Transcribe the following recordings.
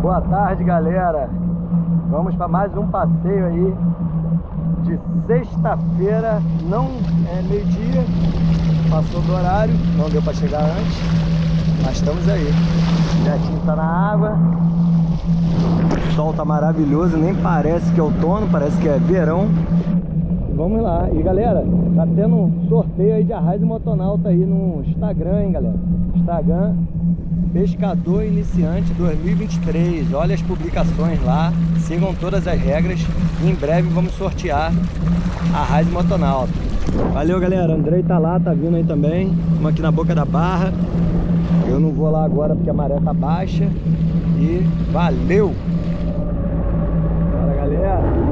Boa tarde, galera. Vamos para mais um passeio aí de sexta-feira. Não é meio-dia, passou do horário, não deu para chegar antes, mas estamos aí. O Netinho tá na água, o sol tá maravilhoso, nem parece que é outono, parece que é verão. Vamos lá. E galera, tá tendo um sorteio aí de Arraiz Motonauta aí no Instagram, hein, galera? Instagram Pescador Iniciante 2023. Olha as publicações lá, sigam todas as regras e em breve vamos sortear a Arraiz Motonauta. Valeu, galera. Andrei tá lá, tá vindo aí também. Estamos aqui na boca da barra. Eu não vou lá agora porque a maré tá baixa. E valeu! Bora, galera!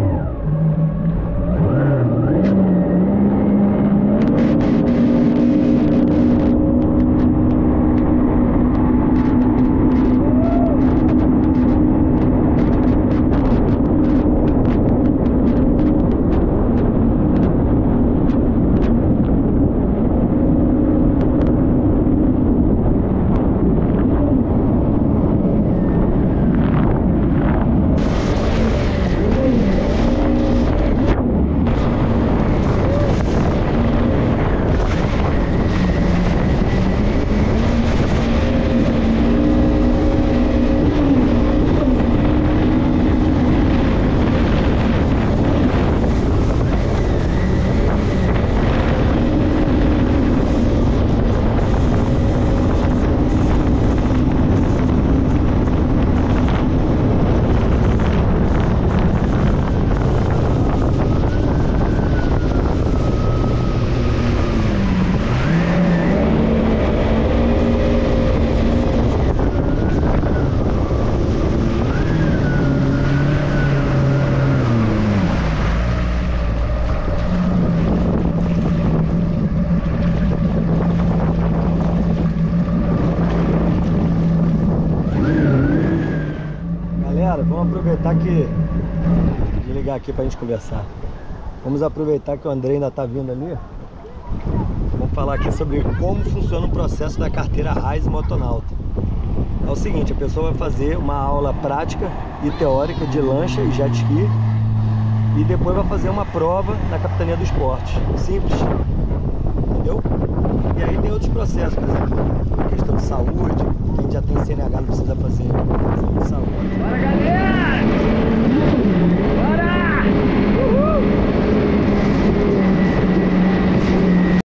Vamos aproveitar que... Vou ligar aqui pra gente conversar. Vamos aproveitar que o André ainda tá vindo ali. Vamos falar aqui sobre como funciona o processo da carteira Arraiz Motonauta. É o seguinte, a pessoa vai fazer uma aula prática e teórica de lancha e jet ski e depois vai fazer uma prova na Capitania do Esporte. Simples, entendeu? E aí tem outros processos, por exemplo, questão de saúde. Quem já tem CNH não precisa fazer exame de saúde. Bora, galera!